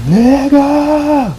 Nigga!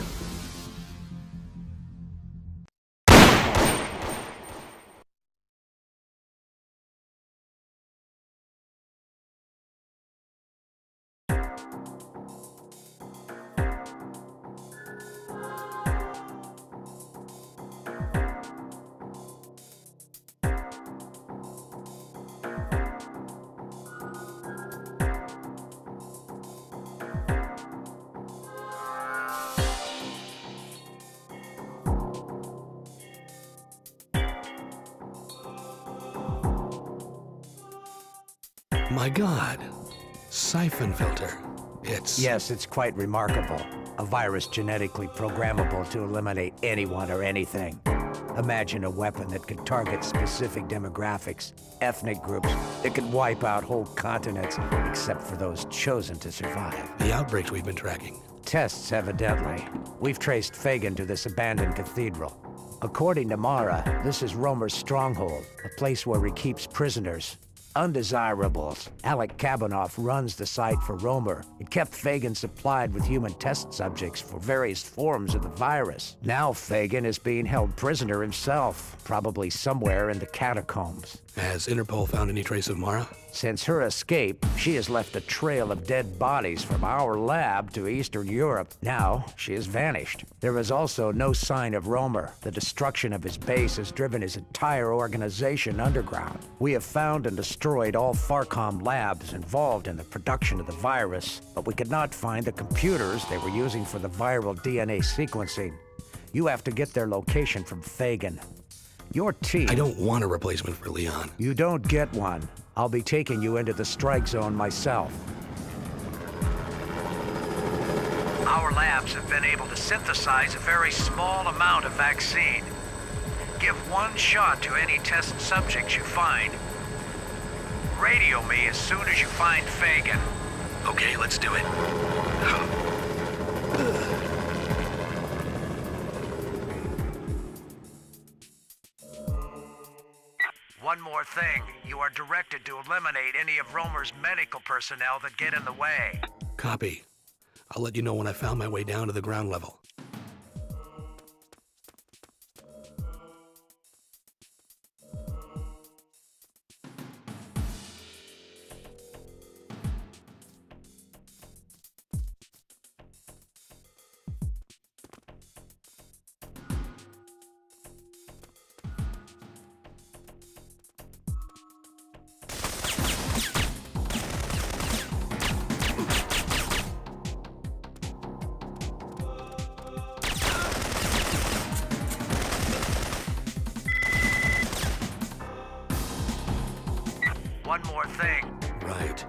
My God, Syphon Filter. Yes, it's quite remarkable. A virus genetically programmable to eliminate anyone or anything. Imagine a weapon that could target specific demographics, ethnic groups, that could wipe out whole continents, except for those chosen to survive. The outbreaks we've been tracking. Tests, evidently. We've traced Fagan to this abandoned cathedral. According to Mara, this is Romer's stronghold, a place where he keeps prisoners. Undesirables. Alec Kabanoff runs the site for Romer. It kept Fagan supplied with human test subjects for various forms of the virus. Now Fagan is being held prisoner himself, probably somewhere in the catacombs. Has Interpol found any trace of Mara? Since her escape, she has left a trail of dead bodies from our lab to Eastern Europe. Now, she has vanished. There is also no sign of Romer. The destruction of his base has driven his entire organization underground. We have found and destroyed all Farcom labs involved in the production of the virus, but we could not find the computers they were using for the viral DNA sequencing. You have to get their location from Fagan. Your team... I don't want a replacement for Leon. You don't get one. I'll be taking you into the strike zone myself. Our labs have been able to synthesize a very small amount of vaccine. Give one shot to any test subjects you find. Radio me as soon as you find Fagan. Okay, let's do it. One more thing. You are directed to eliminate any of Romer's medical personnel that get in the way. Copy. I'll let you know when I found my way down to the ground level. One more thing. Right.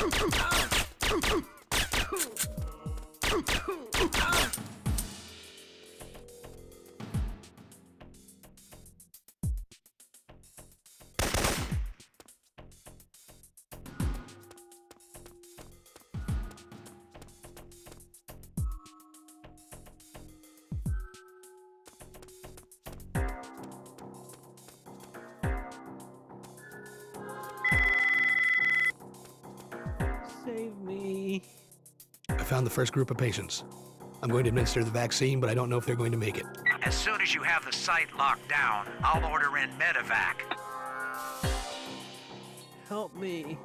Save me. I found the first group of patients. I'm going to administer the vaccine, but I don't know if they're going to make it. As soon as you have the site locked down, I'll order in medevac. Help me.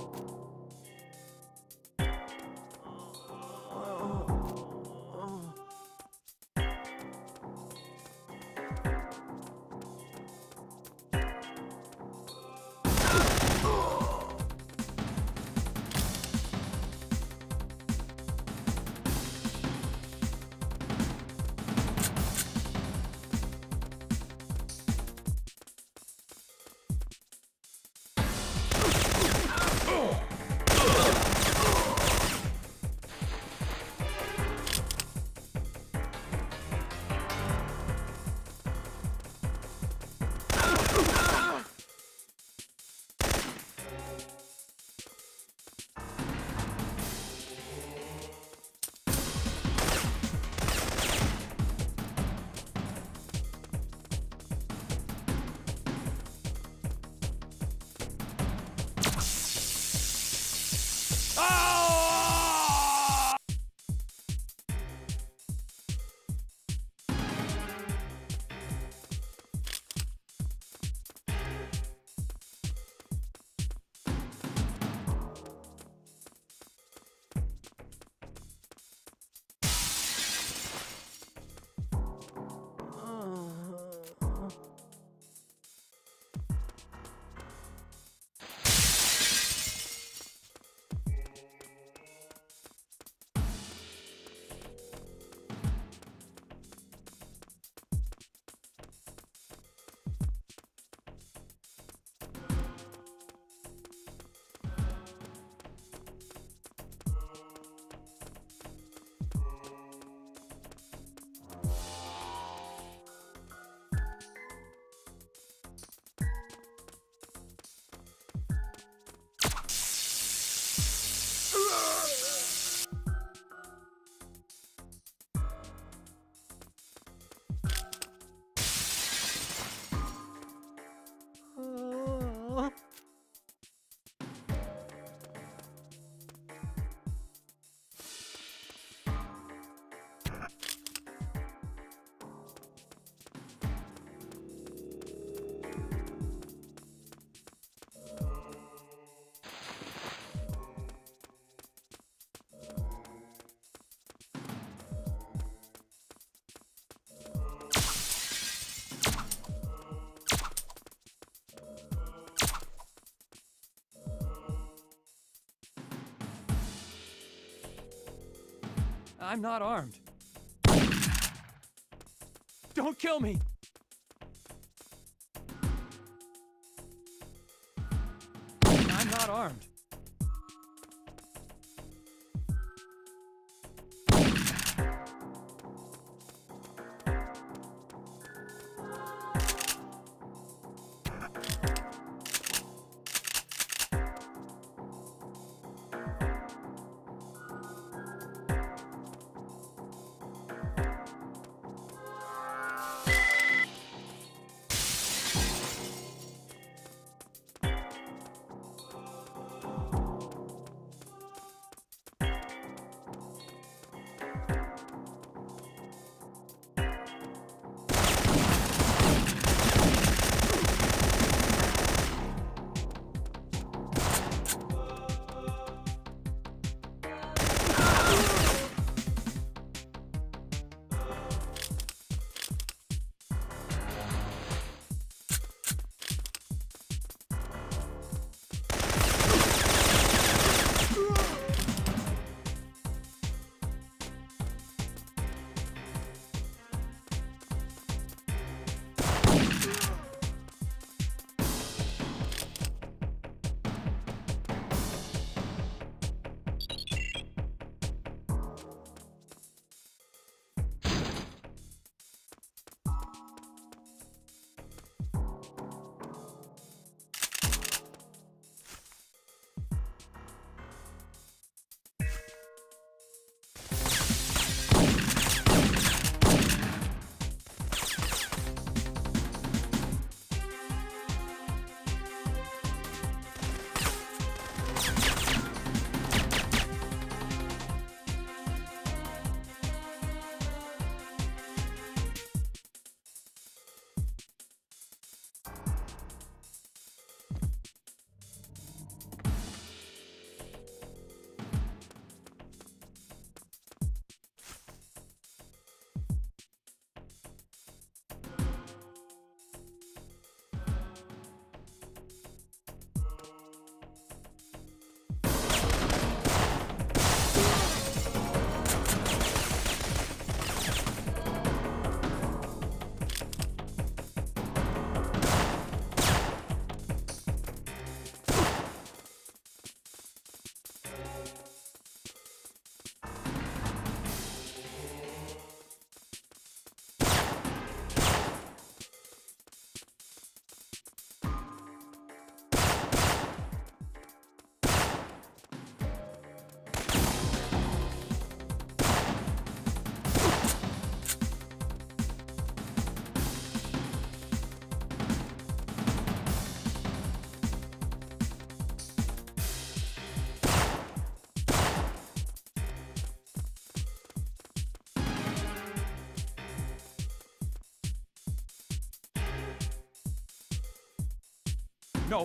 I'm not armed. Don't kill me! I'm not armed. No.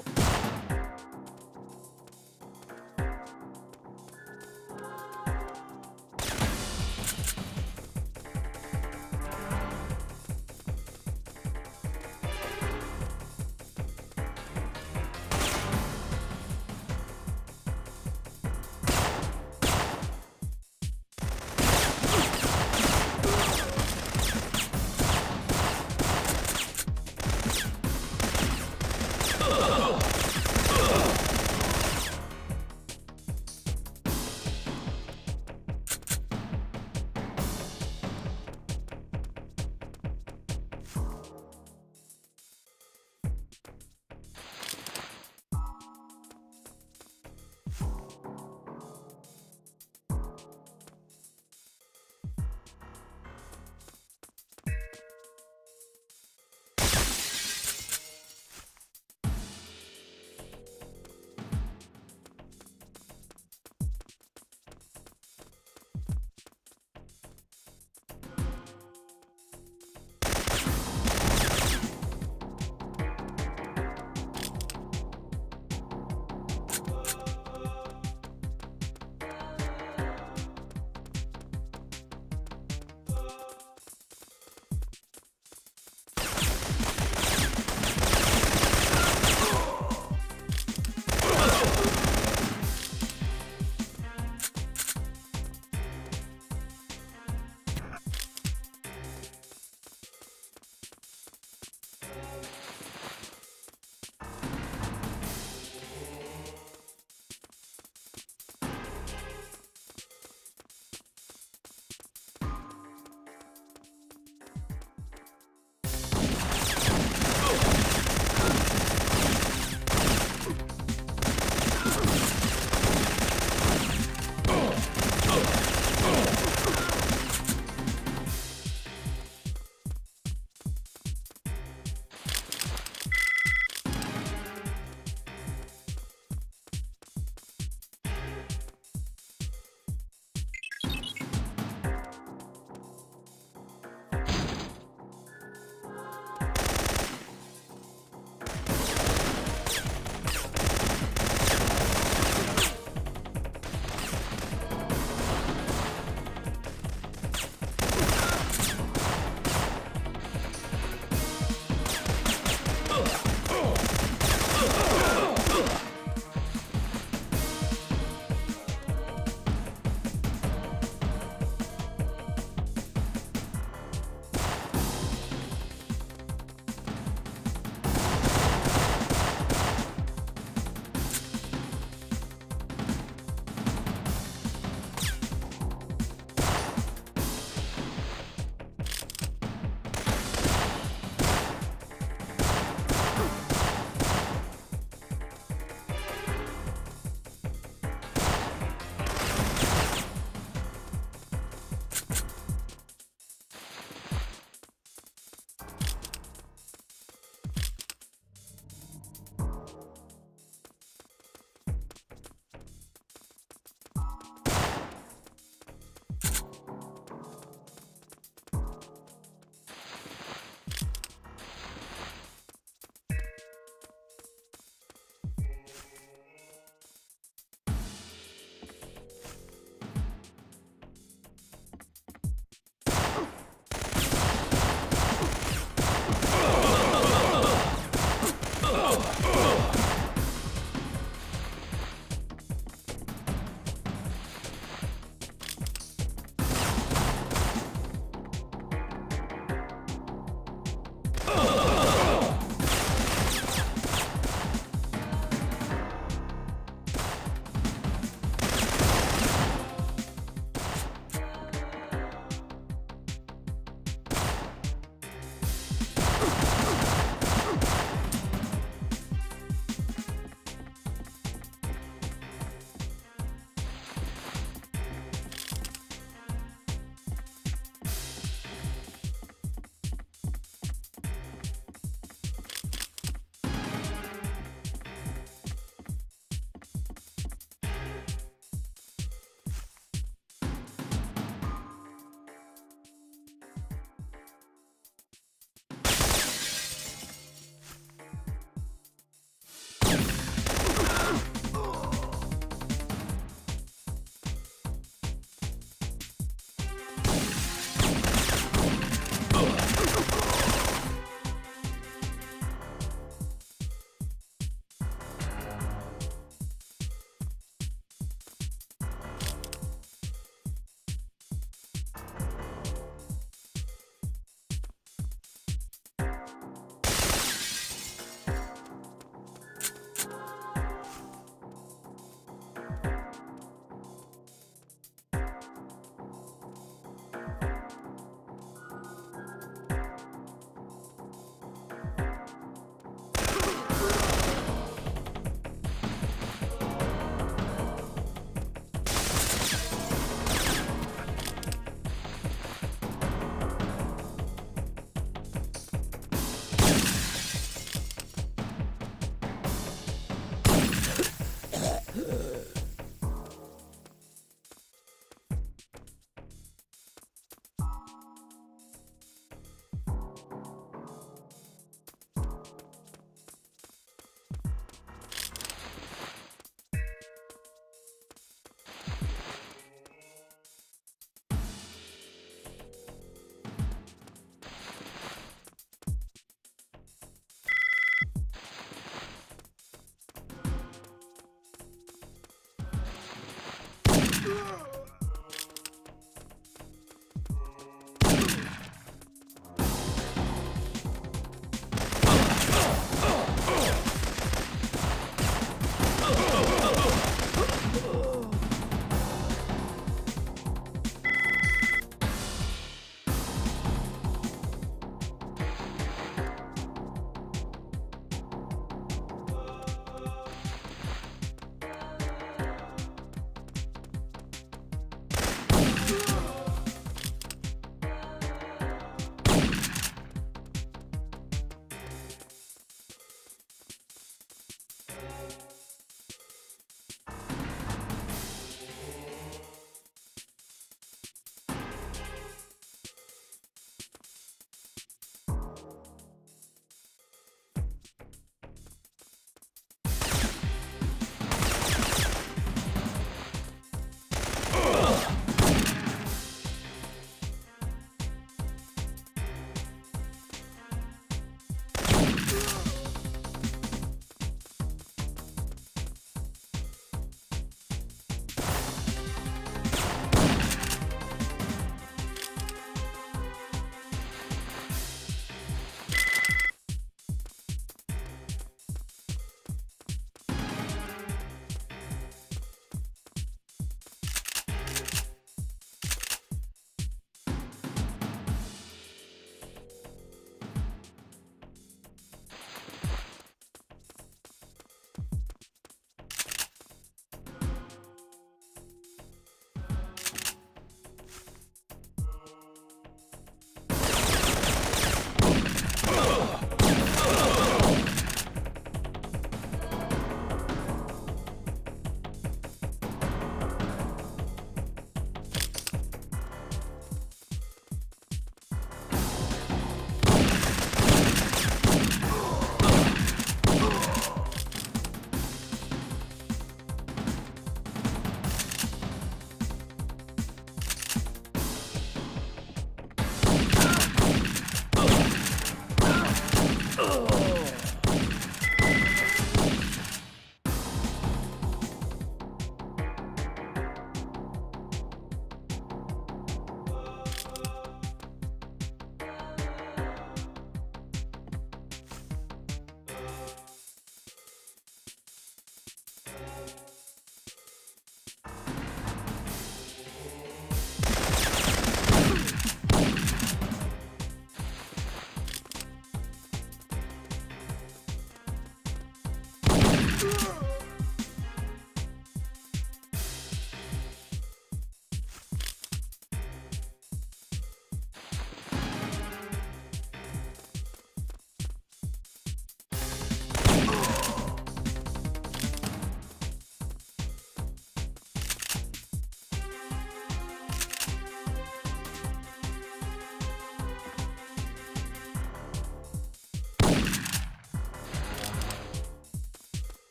Ugh.